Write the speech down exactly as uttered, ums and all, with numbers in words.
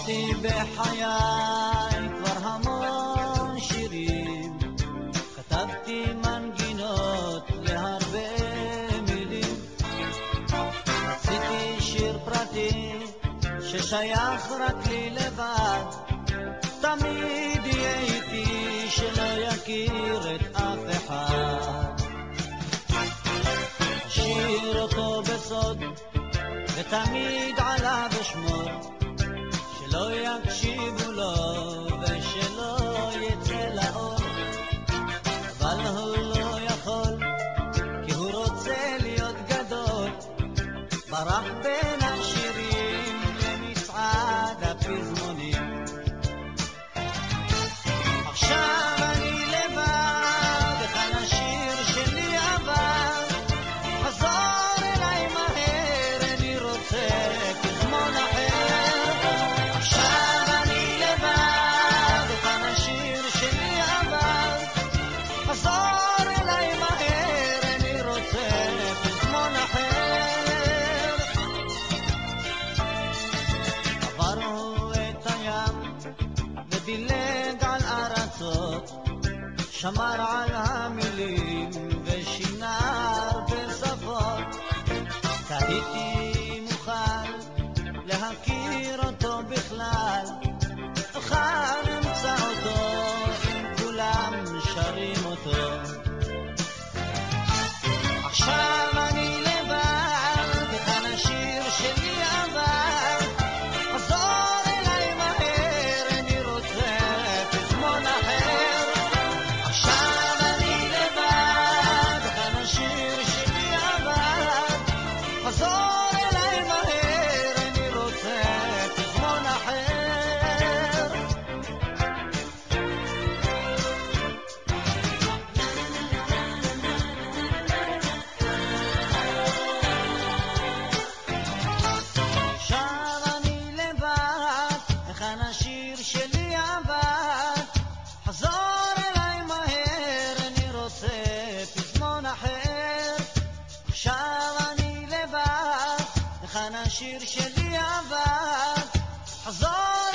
כתבתי בחיי כבר המון שירים, כתבתי מנגינות להרבה מילים, רציתי שיר פרטי ששייך רק לי לבד, תמיד יהיה איתי שלא יכיר את אף אחד, אשיר אותו בסוד ותמיד עליו אשמור, שלא יקשיבו לו ושלא יצא לאור, אבל הוא לא יכול כי הוא רוצה להיות גדול, ברח בין השירים למצעד הפזמונים. עכשיו אני לבד, כאן השיר שלי עבר, חזור אליי מהר, אני רוצה פזמון אחר. עכשיו אני לבד, כאן השיר שלי עבר, חזור אליי מהר, אני רוצה פזמון אחר. עבר הוא את הים ודילג על ארצות, שמר על המילים ושינה הרבה שפות, תהיתי מוכן להכיר אותו בכלל, אוכל אמצא אותו אם כולם שרים אותו. עכשיו אני לבד, כאן השיר שלי עבר, חזור אליי מהר, אני רוצה פזמון אחר. עכשיו אני לבד, כאן השיר שלי עבר, חזור אליי מהר, אני רוצה פזמון אחר. עכשיו אני לבד, כאן השיר שלי עבר, חזור אליי מהר, אני רוצה פזמון אחר. עכשיו אני לבד, כאן השיר שלי עבר, חזור